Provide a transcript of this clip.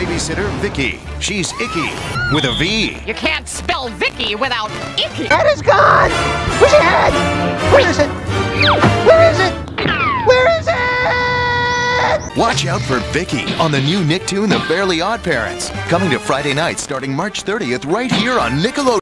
babysitter, Vicky. She's icky with a V. You can't spell Vicky without icky. Head is gone! Where's your head? Where is it? Where is it? Where is it? Watch out for Vicky on the new Nicktoon, The Fairly OddParents. Coming to Friday night starting March 30th right here on Nickelodeon.